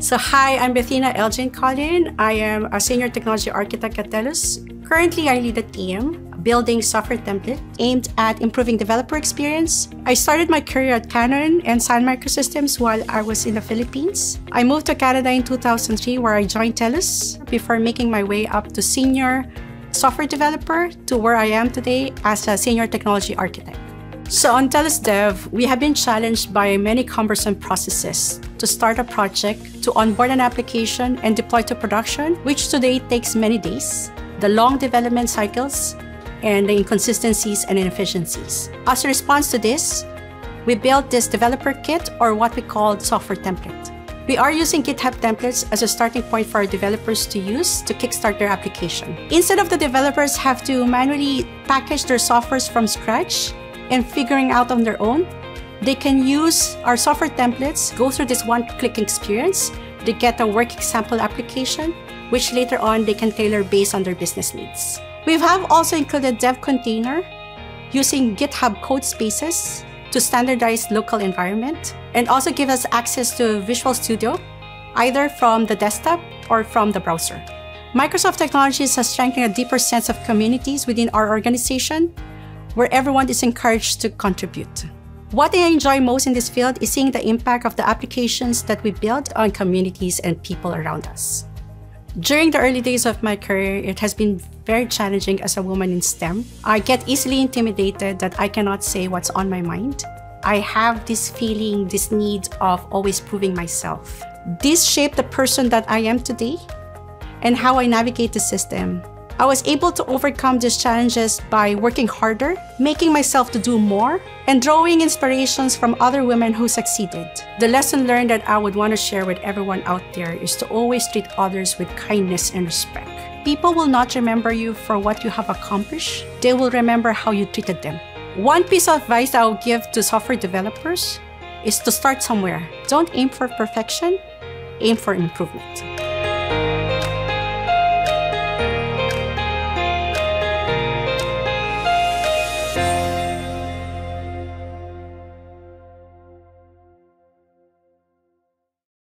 So hi, I'm Betheena Elgincolin. I am a senior technology architect at Telus. Currently, I lead a team building software template aimed at improving developer experience. I started my career at Canon and Sun Microsystems while I was in the Philippines. I moved to Canada in 2003 where I joined Telus before making my way up to senior software developer to where I am today as a senior technology architect. So on Telus Dev, we have been challenged by many cumbersome processes to start a project, to onboard an application and deploy to production, which today takes many days, the long development cycles, and the inconsistencies and inefficiencies. As a response to this, we built this developer kit, or what we call software template. We are using GitHub templates as a starting point for our developers to use to kickstart their application. Instead of the developers have to manually package their softwares from scratch and figuring out on their own, they can use our software templates, go through this one-click experience, they get a working sample application, which later on they can tailor based on their business needs. We have also included Dev Container using GitHub code spaces to standardize local environment and also give us access to Visual Studio, either from the desktop or from the browser. Microsoft Technologies has strengthened a deeper sense of communities within our organization, where everyone is encouraged to contribute. What I enjoy most in this field is seeing the impact of the applications that we build on communities and people around us. During the early days of my career, it has been very challenging as a woman in STEM. I get easily intimidated that I cannot say what's on my mind. I have this feeling, this need of always proving myself. This shaped the person that I am today and how I navigate the system. I was able to overcome these challenges by working harder, making myself to do more, and drawing inspirations from other women who succeeded. The lesson learned that I would want to share with everyone out there is to always treat others with kindness and respect. People will not remember you for what you have accomplished. They will remember how you treated them. One piece of advice I will give to software developers is to start somewhere. Don't aim for perfection, aim for improvement.